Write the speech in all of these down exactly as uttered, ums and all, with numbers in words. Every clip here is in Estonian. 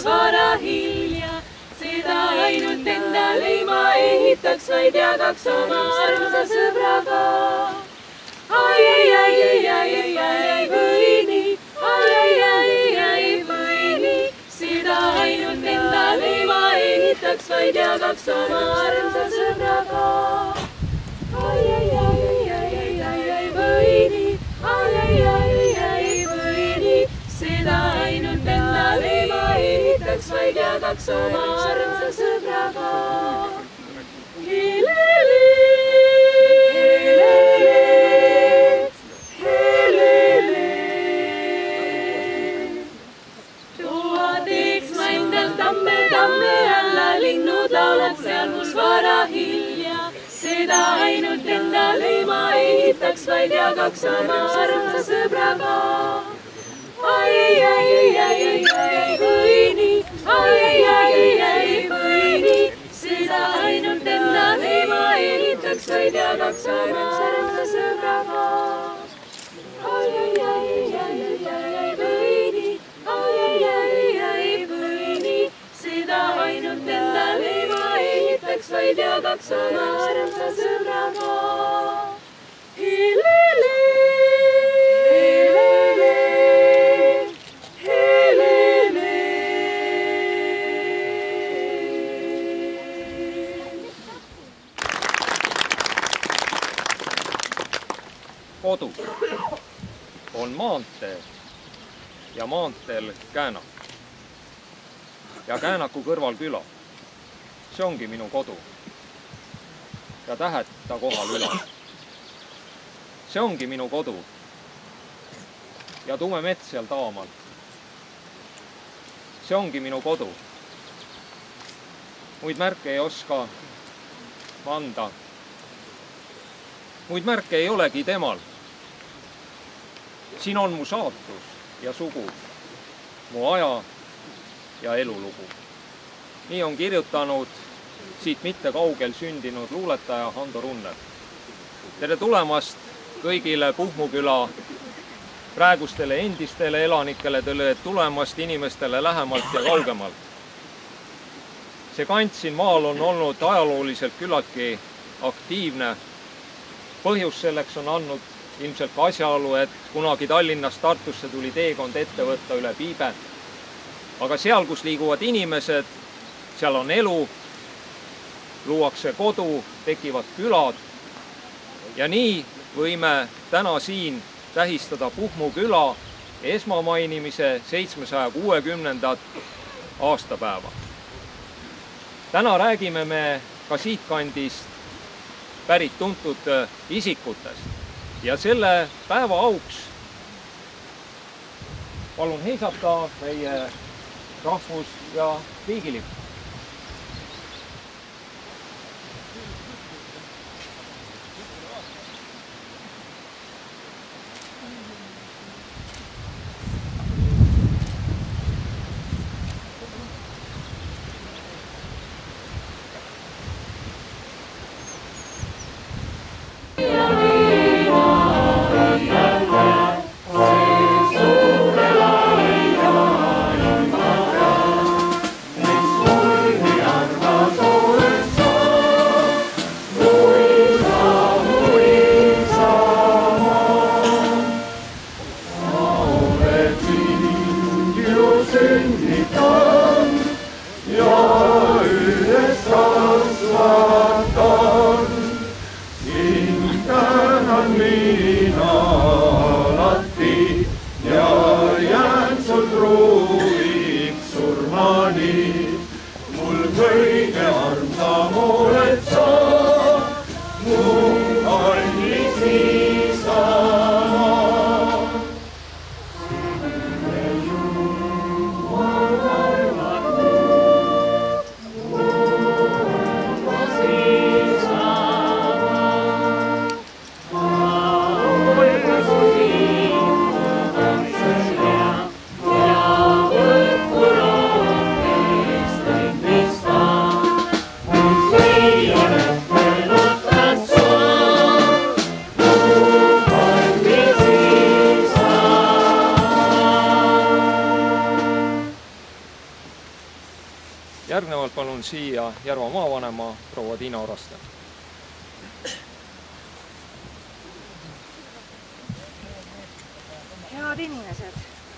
vara hilja. Seda ainult endale ma ehitaks, vaid jagaks oma armsa sõbraga. Ai, ai, ai, ai, ai, ai, ai, või nii, ai, ai, ai, ai, või nii. Seda ainult endale ma ehitaks, vaid jagaks oma armsa sõbraga. Ai, ai, ai, ai, ai, ai, ai, ai, või nii, ai, ai, ai, ai, või nii. Seda ainult endale ma ehitaks, vaid jagaks oma armsa sõbraga. Helele, helele, helele. Toa teeks ma endal tamme, tamme alla, linnud laulaks seal kus vara hilja. Seda ainult endale ma ehitaks, vaid jagaks oma armsa sõbraga. Ai, ai, ai, ai, ai, ai, või nii, ai, ai, ai, ai, või nii. Seda ainult endale ma ehitaks, vaid jagaks oma armsa sõbraga. Ai, ai, ai, ai, ai, ai, või nii, ai, ai, ai, ai, või nii. Seda ainult endale ma ehitaks, vaid jagaks oma armsa sõbraga. Helele. Kodu on maantee ja maanteel käänak ja käänaku kõrval küla. See ongi minu kodu ja tähed ta kohal üle. See ongi minu kodu ja tume mets seal taamal. See ongi minu kodu. Muid märke ei oska ma anda. Muid märke ei olegi temal. Siin on mu saatus ja sugu, mu aja ja elulugu. Nii on kirjutanud siit mitte kaugel sündinud luuletaja Hando Runner. Tere tulemast kõigile Puhmuküla praegustele endistele elanikele, tere tulemast inimestele lähemalt ja kaugemalt. See kant siin maal on olnud ajalooliselt küllaltki aktiivne. Põhjus selleks on andnud ilmselt ka asjaolu, et kunagi Tallinnast Tartusse tuli teekond ette võtta üle Piibe. Aga seal, kus liiguvad inimesed, seal on elu, luuakse kodu, tekivad külad. Ja nii võime täna siin tähistada Puhmuküla esmamainimise seitsmesaja kuuekümnendat aastapäeva. Täna räägime me ka siitkandist pärit tuntud isikutest. Ja selle päeva auks palun heisata meie rahvus- ja riigilipp. We Järgnevalt palun siia Järva maavanema proua Tiina Oraste. Head inimesed!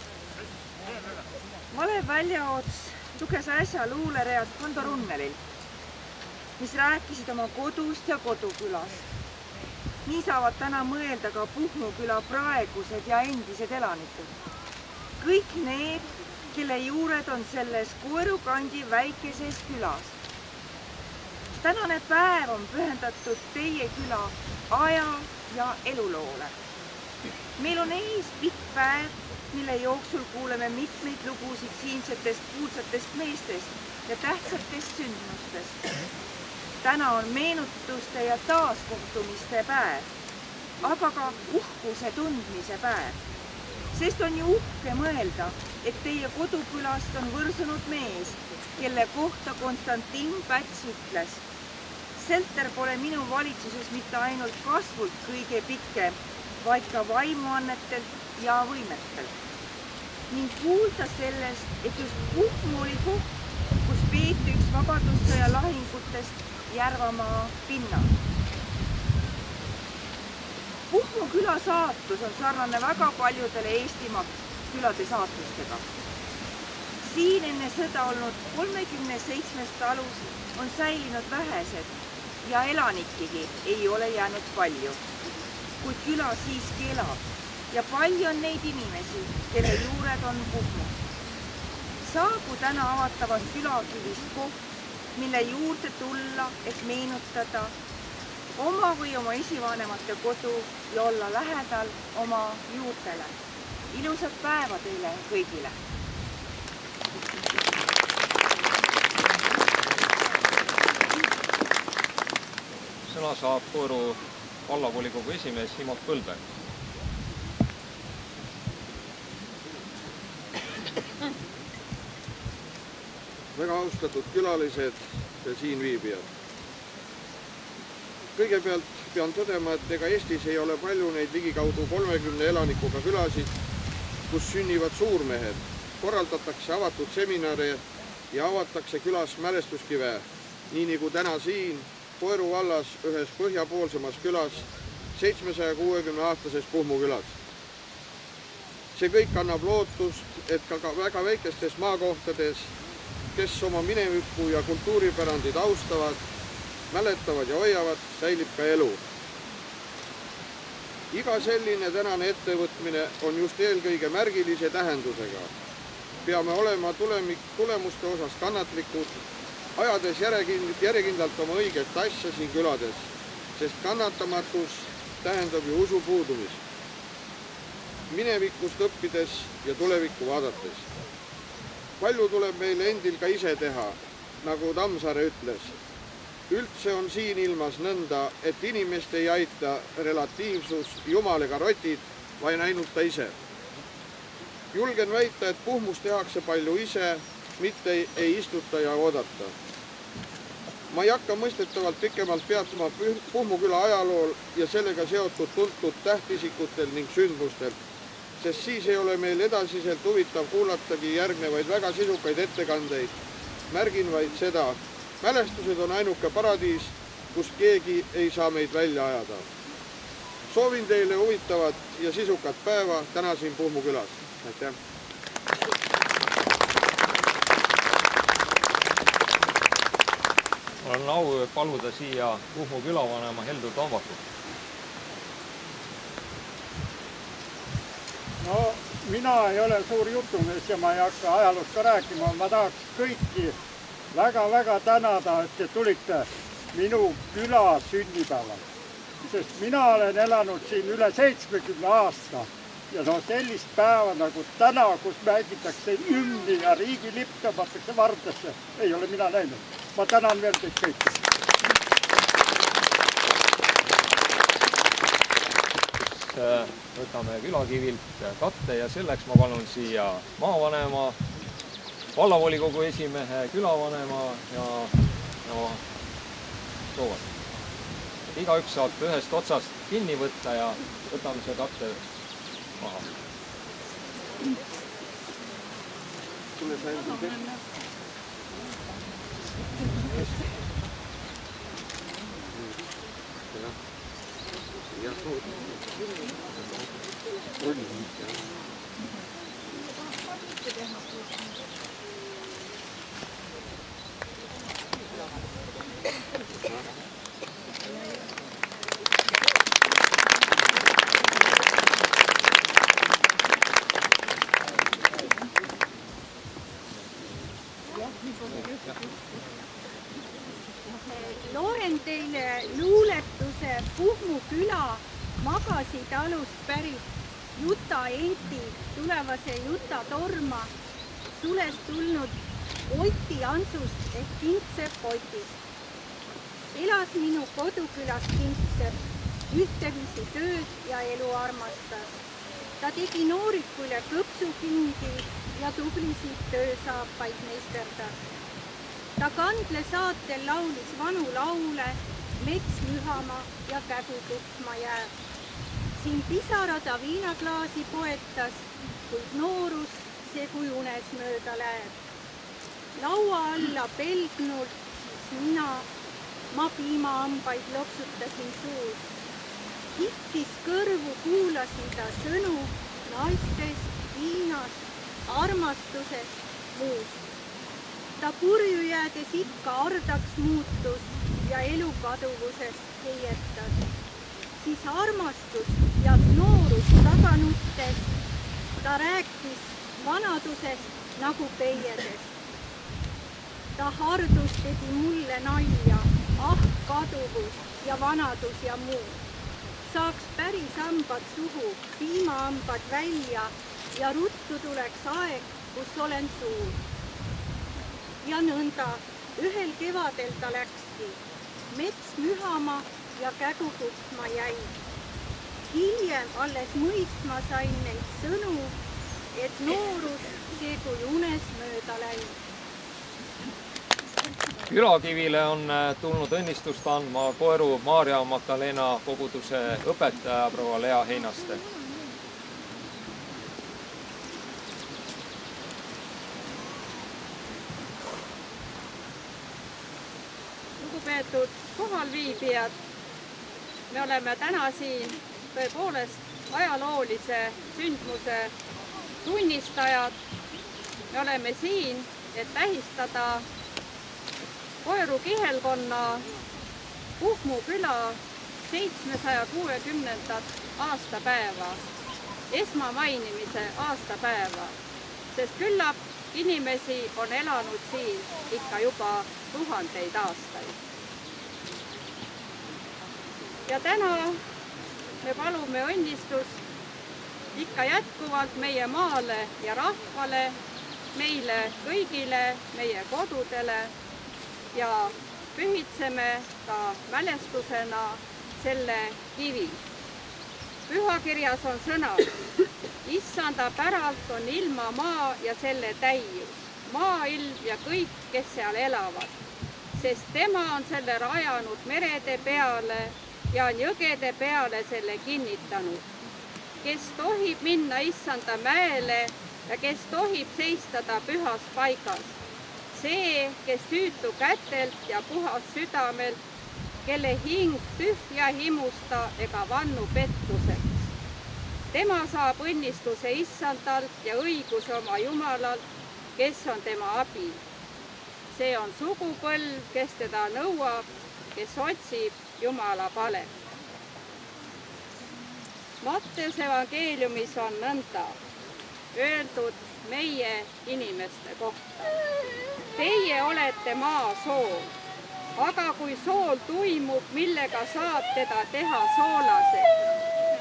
Malev Väljaots luges äsja luuleread Hando Runnelilt, mis rääkisid oma kodust ja kodukülast. Nii saavad täna mõelda ka Puhmu küla praegused ja endised elanikud. Kõik need, kelle juured on selles Koerukandi väikeses külas. Tänane päev on pühendatud teie küla aja ja eluloole. Meil on ees pikk päev, mille jooksul kuuleme mitmeid lugusid siinsetest kuulsatest meestest ja tähtsatest sündmustest. Täna on meenutuste ja taaskohtumiste päev, aga ka uhkuse tundmise päev. Sest on ju uhke mõelda, et teie kodukülast on võrsunud mees, kelle kohta Konstantin Päts ütles. Selter pole minu valitsuses mitte ainult kasvult kõige pikem, vaid ka vaimuannetelt ja võimetelt. Ning kuulda sellest, et just Puhmu oli koht, kus peeti üks vabadussõja lahingutest Järvamaa pinnal. Puhmu küla saatus on sarnane väga paljudele Eestimaa külade saatustega. Siin enne sõda olnud kolmekümne seitsmest talus on säilinud vähesed ja elanikigi ei ole jäänud palju. Kuid küla siiski elab ja palju on neid inimesi, kelle juured on Puhmus. Saagu täna avatavast külakivist koht, mille juurde tulla, et meenutada oma või oma esivanemate kodu ja olla lähedal oma juurtele. Ilusat päeva teile kõigile! Sõna saab Koeru vallavolikogu esimees Imot Põldberg. Väga austatud külalised ja siin viibijad. Kõigepealt pean tõdema, et ega Eestis ei ole palju neid ligikaudu kolmekümne elanikuga külasid, kus sünnivad suurmehed. Korraldatakse avatud seminare ja avatakse külas mälestuskive, nii nagu täna siin Koeru vallas ühes põhjapoolsemas külas, seitsmesaja kuuekümne aastases Puhmu külas. See kõik annab lootust, et ka väga väikestes maakohtades, kes oma minevikku ja kultuuripärandid austavad, mäletavad ja hoiavad, säilib ka elu. Iga selline tänane ettevõtmine on just eelkõige märgilise tähendusega. Peame olema tulemuste osas kannatlikud, ajades järjekindlalt oma õiget asja siin külades, sest kannatamatus tähendab ju usu puudumist. Minevikust õppides ja tulevikku vaadates. Palju tuleb meil endil ka ise teha, nagu Tammsaare ütles. Üldse on siin ilmas nõnda, et inimest ei aita relatiivsus, jumal ega rotid, vaid ainult ta ise. Julgen väita, et Puhmus tehakse palju ise, mitte ei istuta ja oodata. Ma ei hakka mõistetavalt pikemalt peatuma Puhmu küla ajalool ja sellega seotud tuntud tähtisikutel ning sündmustel, sest siis ei ole meil edasiselt huvitav kuulatagi järgnevaid väga sisukaid ettekandeid. Märgin vaid seda, mälestused on ainuke paradiis, kus keegi ei saa meid välja ajada. Soovin teile huvitavat ja sisukat päeva täna siin Puhmu külas. Aitäh! Olen au paluda siia Puhmu külavanema Heldur Tambakut. No, mina ei ole suur jutumees ja ma ei hakka ajaloost ka rääkima. Ma tahaks kõiki väga-väga tänada, et te tulite minu küla sünnipäeval. Sest mina olen elanud siin üle seitsmekümne aasta ja no sellist päeva nagu täna, kus mängitakse hümni ja riigilipp tõmmatakse vardasse, ei ole mina näinud. Ma tänan veel teid kõiki. Võtame külakivilt katte ja selleks ma palun siia maavanema, vallavolikogu esimehe, külavanema ja no, soovad. Igaüks saab ühest otsast kinni võtta ja võtame see katte maha. Tule sa endal Loen teile luuletuse Puhmu küla Magasitalust pärit Juta Enti tulevase Juta Torma sulest tulnud Oti Ansust ehk Kingsepp Otist. Elas minu kodukülas Kingsepp, ühteviisi tööd ja elu armastas. Ta tegi noorikule kõpsukingi ja tublisid töösaapaid meisterdas. Ta kandle saatel laulis vanu laule, mets mühama ja kägu tuhma jääb. Siin pisarada viinaklaasi poetas, kuid noorus see kui unes mööda läheb. Laua alla pelgnult siis mina, ma piimahambaid loksutasin suus. Hikkis kõrvu kuulasin ta sõnu naistest, viinast, armastusest, muust. Ta purju jäädes ikka ardaks muutus ja elu kaduvusest heietas. Siis armastus ja noorus taga nuttes, ta rääkis vanadusest nagu peiedest. Ta hardus tegi mulle nalja, ah kaduvus ja vanadus ja muu. Saaks päris hambad suhu, piimahambad välja ja ruttu tuleks aeg, kus olen suur. Ja nõnda, ühel kevadel ta läkski, mets mühama ja kägu tuhma jäi. Hiljem alles mõistma sain neid sõnu, et noorus see kui unes mööda läi. Külakivile on tulnud õnnistust andma Koeru Maarja Magdalena koguduse õpetaja proua Lea Heinaste. Lugupeetud kohalviibijad, me oleme täna siin tõepoolest ajaloolise sündmuse tunnistajad. Me oleme siin, et tähistada Koeru kihelkonna Puhmu küla seitsmesaja kuuekümnendat aastapäeva, esmamainimise aastapäeva, sest küllap inimesi on elanud siin ikka juba tuhandeid aastaid. Ja täna me palume õnnistust ikka jätkuvalt meie maale ja rahvale, meile kõigile, meie kodudele ja pühitseme ka mälestusena selle kivi. Pühakirjas on sõnad, issanda päralt on ilma maa ja selle täius, maailm ja kõik, kes seal elavad, sest tema on selle rajanud merede peale ja on jõgede peale selle kinnitanud. Kes tohib minna issanda mäele ja kes tohib seista ta pühas paigas? See, kes süütu kätelt ja puhas südamelt, kelle hing tühja himusta ega vannu pettuseks. Tema saab õnnistuse issandalt ja õiguse oma Jumalalt, kes on tema abi. See on sugupõlv, kes teda nõuab, kes otsib Jumala palet. Matteuse evangeeliumis on nõnda öeldud meie inimeste kohta. Teie olete maa sool, aga kui sool tuimub, millega saab teda teha soolaseks?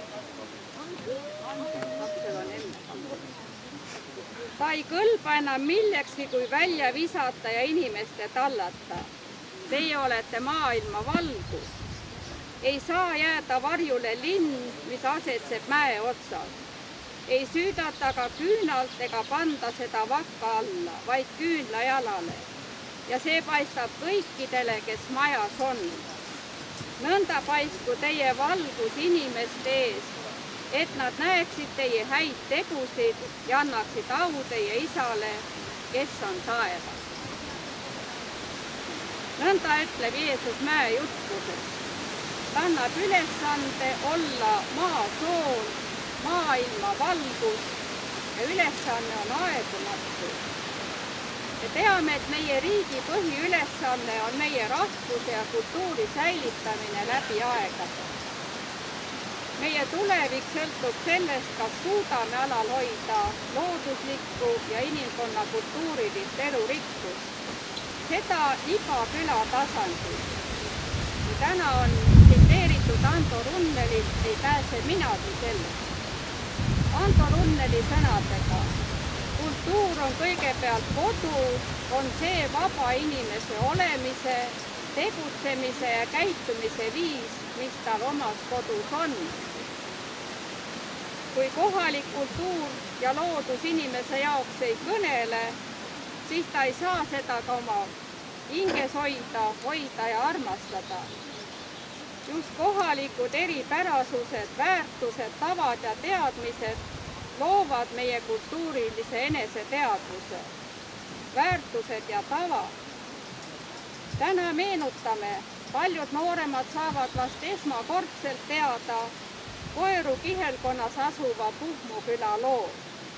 Ta ei kõlba enam millekski, kui välja visata ja inimeste tallata. Teie olete maailma valgus. Ei saa jääda varjule linn, mis asetseb mäe otsas. Ei süüdata ka küünalt ega panda seda vakka alla, vaid küünla jalale. Ja see paistab kõikidele, kes majas on. Nõnda paistku teie valgus inimeste ees, et nad näeksid teie häid tegusid ja annaksid au teie isale, kes on taevas. nõnda ütleb Jeesus mäe jutluses. Ta annab ülesande olla maa sool, maailma valgus ja ülesanne on aegumatu. Me teame, et meie riigi põhiülesanne on meie rahvuse ja kultuuri säilitamine läbi aegade. Meie tulevik sõltub sellest, kas suudame alal hoida looduslikku ja inimkonna kultuurilist elurikkust. Seda iga küla tasandil. Kui täna on tsiteeritud Ando Runnelit, ei pääse minagi sellest. Ando Runneli sõnadega: kultuur on kõigepealt kodu, on see vaba inimese olemise, tegutsemise ja käitumise viis, mis tal omas kodus on. Kui kohalik kultuur ja loodus inimese jaoks ei kõnele, siis ta ei saa seda ka oma hinges hoida, hoida ja armastada. Just kohalikud eripärasused, väärtused, tavad ja teadmised loovad meie kultuurilise eneseteadvuse, väärtused ja tavad. Täna meenutame, paljud nooremad saavad vast esmakordselt teada Koeru kihelkonnas asuva Puhmu küla loo.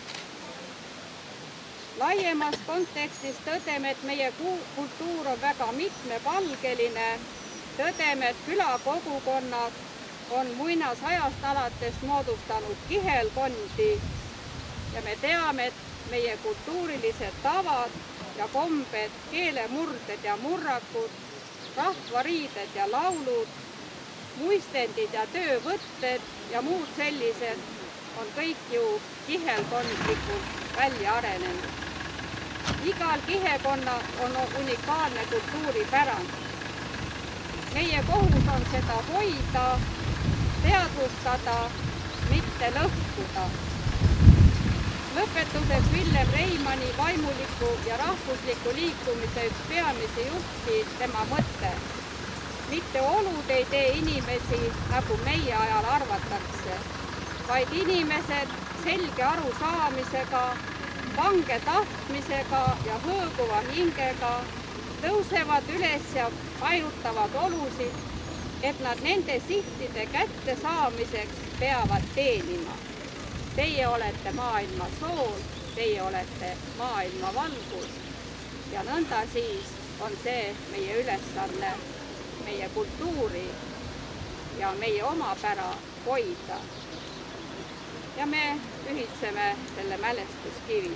Laiemas kontekstis tõdeme, et meie kultuur on väga mitmepalgeline. Tõdeme, et külakogukonnad on muinasajast alates moodustanud kihelkondi ja me teame, et meie kultuurilised tavad ja kombed, keelemurded ja murrakud, rahvariided ja laulud, muistendid ja töövõtted ja muud sellised on kõik ju kihelkondlikult välja arenenud. Igal kihekonnal on unikaalne kultuuripärand. Meie kohus on seda hoida, teadvustada, mitte lõhkuda. Lõpetuseks Villem Reimanni vaimuliku ja rahvusliku liikumise üks peamisi juhti tema mõte. Mitte olud ei tee inimesi, nagu meie ajal arvatakse, vaid inimesed selge arusaamisega, vange tahtmisega ja hõõguva hingega tõusevad üles ja painutavad olusid, et nad nende sihtide kätte saamiseks peavad teenima. Teie olete maailma sool, teie olete maailma valgus ja nõnda siis on see meie ülesanne, meie kultuuri ja meie omapära hoida. Ja me ühitseme selle mälestuskivi.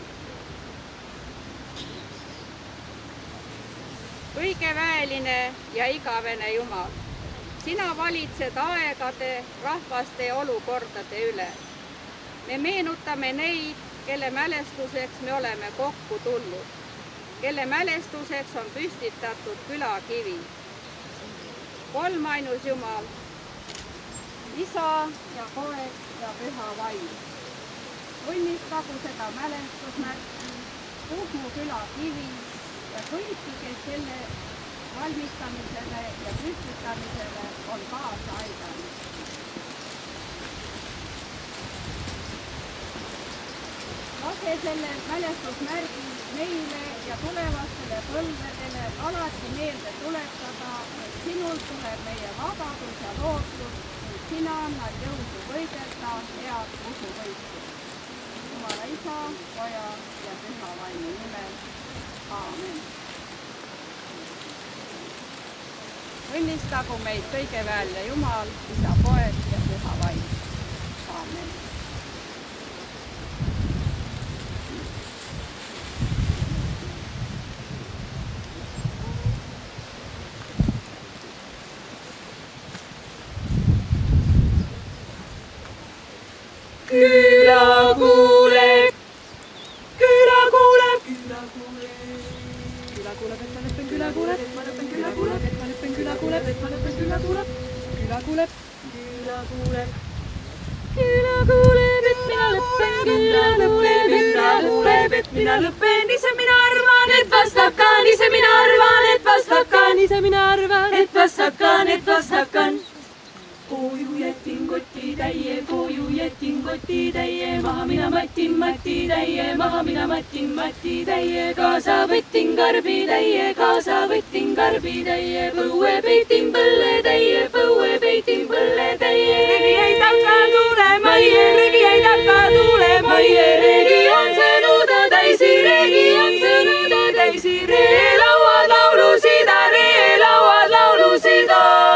Õigeväeline ja igavene Jumal, sina valitsed aegade, rahvaste ja olukordade üle. Me meenutame neid, kelle mälestuseks me oleme kokku tulnud, kelle mälestuseks on püstitatud külakivi. Kolmainus Jumal, Isa ja Poeg ja Püha Vaim. Õnnistagu seda mälestusmärki, Puhmu külakivi ja kõiki, kes selle valmistamisele ja püstitamisele on kaasa aidanud. Lase selle mälestusmärgi meile ja tulevastele põlvedele alati meelde tuletada, et sinul tuleb meie vabadus ja lootus, et sina annad jõudu võidelda head usuvõitlust. Jumala Isa, Poja ja Püha Vaimu nimel. Aamen. Õnnistagu meid kõigeväeline Jumal, Isa, Poeg ja Püha Vaim. Aamen. Küla kuuleb, küla kuuleb, küla kuuleb, küla kuuleb, et ma lõppen, küla kuuleb, et ma lõppen, küla kuuleb, et ma lõppen, küla kuuleb, et ma lõppen, küla kuuleb, küla kuuleb, küla kuuleb, küla kuuleb, et mina lõppen, küla kuuleb, küla kuuleb, et mina lõppen, ise mina arvan, et vastakan, ise mina arvan, et vastakan, ise mina arvan, et vastakan, et vastakan. Koju jätin koti täie, koju jätin kotitäie, maha mina matin matitäie, maha mina matin matitäie, kaasa võttin karbitäie, kaasa võttin karbitäie, põue peitin põlletäie, põue peitin põlletäie. Regi ei takka tulema, regi ei takka tulema, regi on sõnuda täisi, regi on sõnuda täisi, ree lauad laulusida, ree lauad laulusida.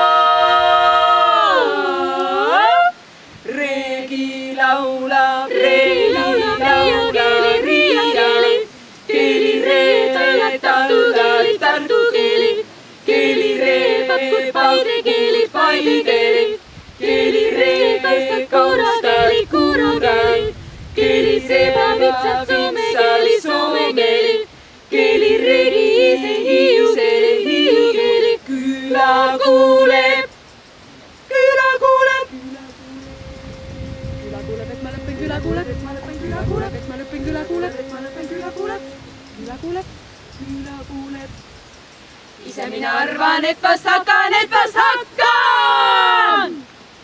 Laula, ree, laula, riia keeli, keeli ree, Tartu keeli, Tartu keeli, keeli ree, Paide keeli, Paide keeli, keeli ree, Kaura keeli, Kaura keeli, keeli seba, vitsad, Soome keeli, Soome keeli, keeli reegi ise, Hiiu keeli, Hiiu keeli, küla kuuleb, küla kuuleb. Küla kuuleb, et ma lõpen küla kuuleb, et ma lõpen küla kuuleb, et ma lõpen küla kuuleb, küla kuuleb, küla kuuleb. Ise mina arvan, et vast hakkan, et vast hakkan!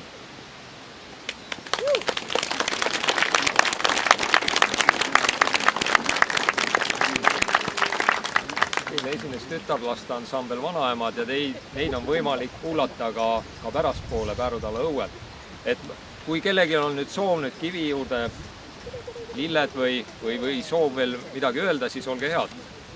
Eile esines tütarlaste ansambel Vanaemad ja teid, neid on võimalik kuulata ka, ka pärastpoole Päärutala õuel. Et kui kellelgi on nüüd soov nüüd kivi juurde lilled või, või, või soov veel midagi öelda, siis olge head.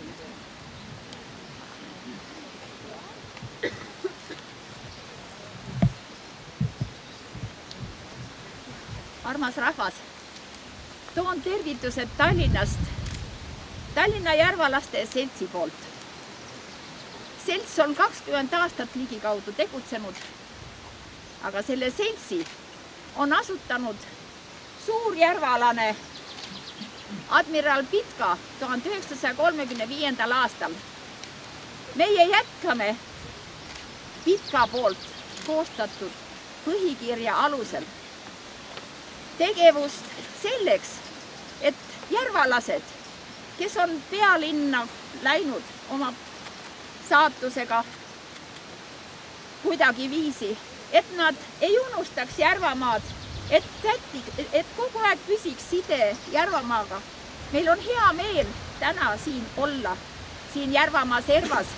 Armas rahvas, toon tervitused Tallinnast, Tallinna Järvalaste seltsi poolt. Selts on kakskümmend aastat ligikaudu tegutsenud, aga selle seltsi on asutanud suurjärvalane admiral Pitka tuhande üheksasaja kolmekümne viiendal aastal. Meie jätkame Pitka poolt koostatud põhikirja alusel tegevust selleks, et järvalased, kes on pealinna läinud oma saatusega kuidagi viisi, et nad ei unustaks Järvamaad, et, säti, et kogu aeg püsiks side Järvamaaga. Meil on hea meel täna siin olla, siin Järvamaa servas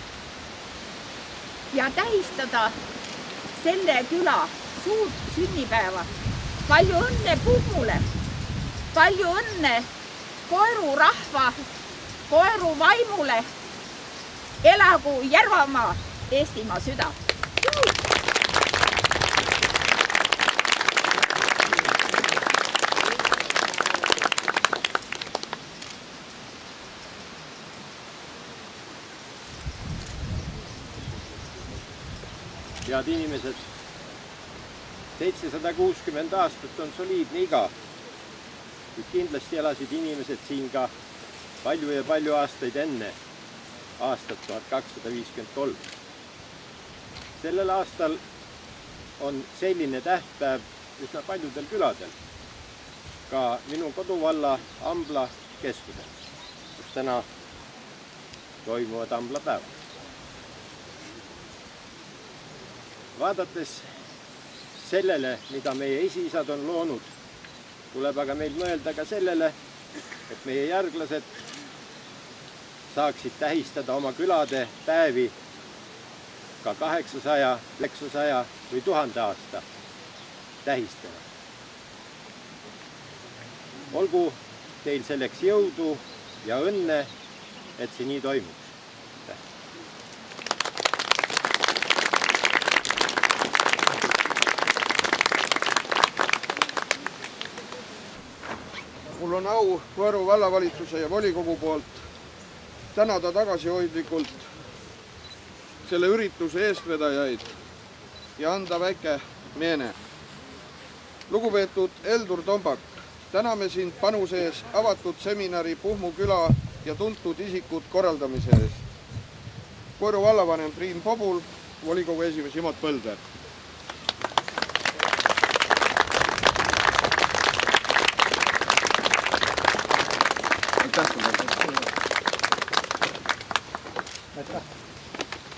ja tähistada selle küla suurt sünnipäeva. Palju õnne Puhmule, palju õnne Koeru rahva, Koeru vaimule, elagu Järvamaa, Eestimaa süda. Head inimesed, seitsesada kuuskümmend aastat on soliidne iga, kuid kindlasti elasid inimesed siin ka palju ja palju aastaid enne aastat tuhat kakssada viiskümmend kolm. Sellel aastal on selline tähtpäev üsna paljudel küladel, ka minu koduvalla Ambla keskusel, kus täna toimuvad Amblapäevad. Vaadates sellele, mida meie esiisad on loonud, tuleb aga meil mõelda ka sellele, et meie järglased saaksid tähistada oma külade päevi ka kaheksasaja, üheksasaja või tuhande aasta tähistama. Olgu teil selleks jõudu ja õnne, et see nii toimuks. Mul on au Koeru vallavalitsuse ja volikogu poolt tänada tagasihoidlikult selle ürituse eestvedajaid ja anda väike meene. Lugupeetud Eldur Tombak, täname sind panuse ees avatud seminari Puhmu küla ja tuntud isikud korraldamise eest. Koeru vallavanem Priin Pobul, volikogu esimees Imot Põlder.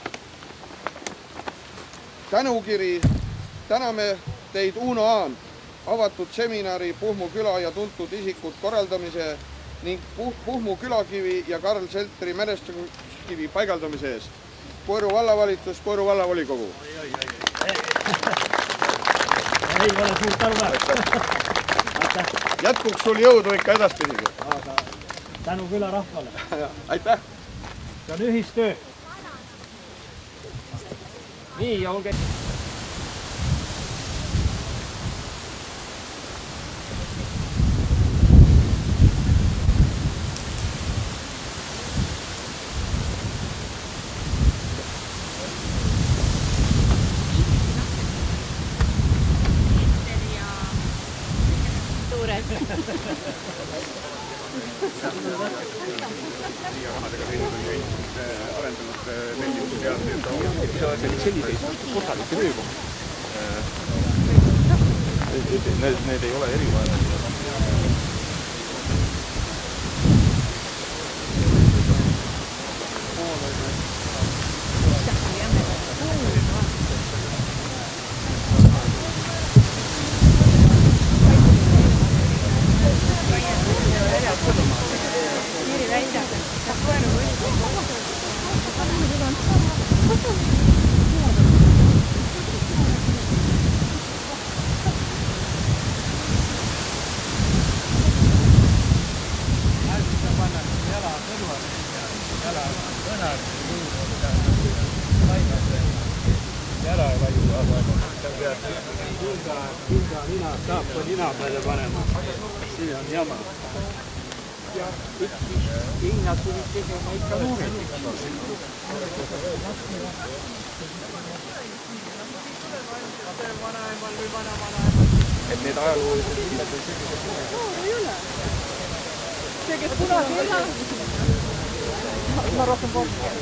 Tänukiri, täname teid Uno Aan, avatud seminari Puhmu küla ja tuntud isikud korraldamise ning Puhmu külakivi ja Karl Seltri mälestuskivi paigaldamise eest. Koeru vallavalitsus, Koeru vallavolikogu. Ei ole suurt tänu väärt. Jätkuks sul jõudu ikka edaspidigi. Tänu küla rahvale. Aitäh! See on ühistöö. Nii, olge... selliseid korralikke töökohti. Need, need ei ole erivajatud. Saappa nina peale panema. See on jama. Ja Inna tuli tegema ikka noored. Et need ajaloolised ilmed on sellised noored. Ei ole. See, kes kunagi ei ole. Ma rohkem polnud.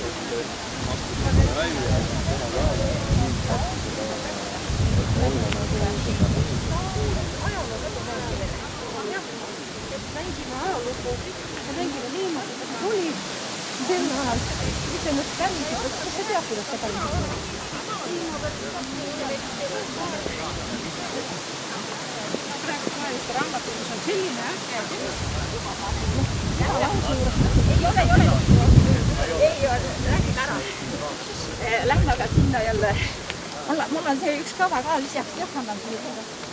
Mängime ajalugu, me mängime niimoodi, et see oli sel ajal, mis see mõttes käisid, kas sa tead, kuidas see käisid? Praegu vajaliste raamatuses on selline äge Ei ole, ei ole. Ei ole, räägime ära. Lähme aga sinna jälle. Mul on see üks kava ka lisaks, jah, annan sulle seda.